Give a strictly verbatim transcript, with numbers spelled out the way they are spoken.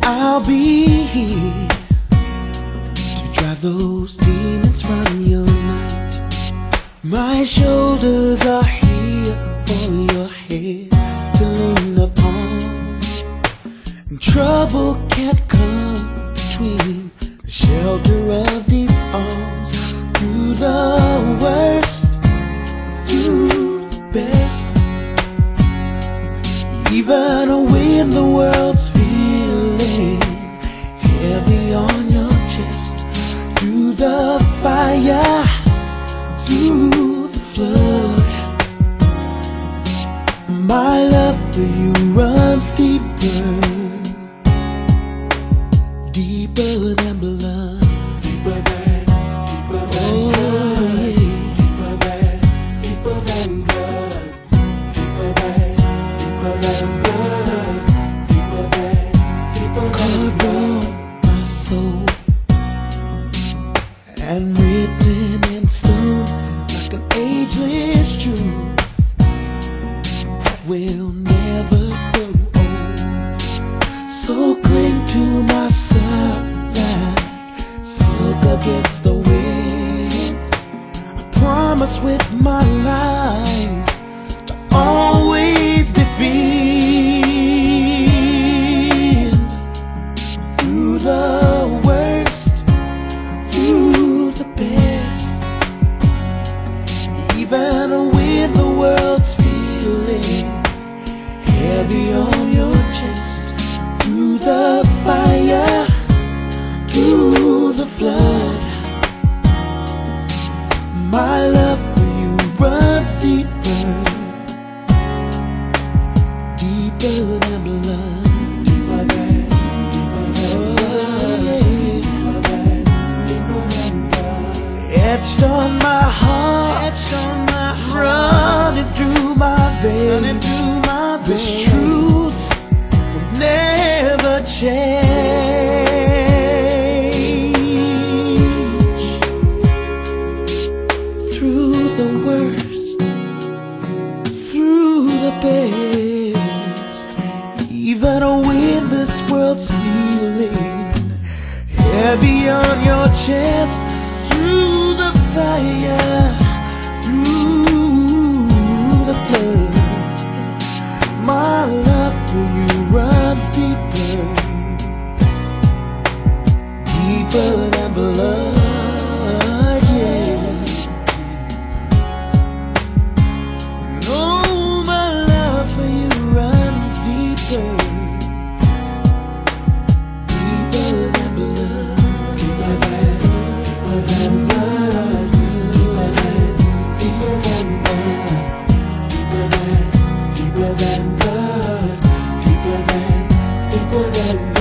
I'll be here to drive those demons from your night. My shoulders are here for your head to lean upon, and trouble can't come between the shelter of these arms. Through the worst, through the best, even when the world's feeling heavy on your chest. Through the fire, through the flood, my love for you runs deeper, deeper than blood. Deeper than, deeper than oh, blood. Yeah. Deeper than, deeper than blood. Deeper than, deeper than blood. Deeper than, deeper than blood. My soul and written in stone like an ageless truth that will never grow old. So cling to my side like silk against the wind. I promise with my life to always defend. Through the worst, through the best, even when the world's feeling heavy on your chest. Through the fire, through the flood, my love for you runs deeper, deeper than blood. Deeper than, deeper than blood. Deeper than, deeper than blood. Etched on my heart, etched on my heart, running through my veins, running through my veins. This truth will never change. Through the worst, through the best, even when this world's feeling heavy on your chest. Through the fire, through the flood, my love for you runs deeper, deeper than blood, yeah. No, my love for you runs deeper, deeper than blood, deeper than, deeper than blood, deeper than, deeper than blood, deeper than, deeper than blood, deeper than, deeper than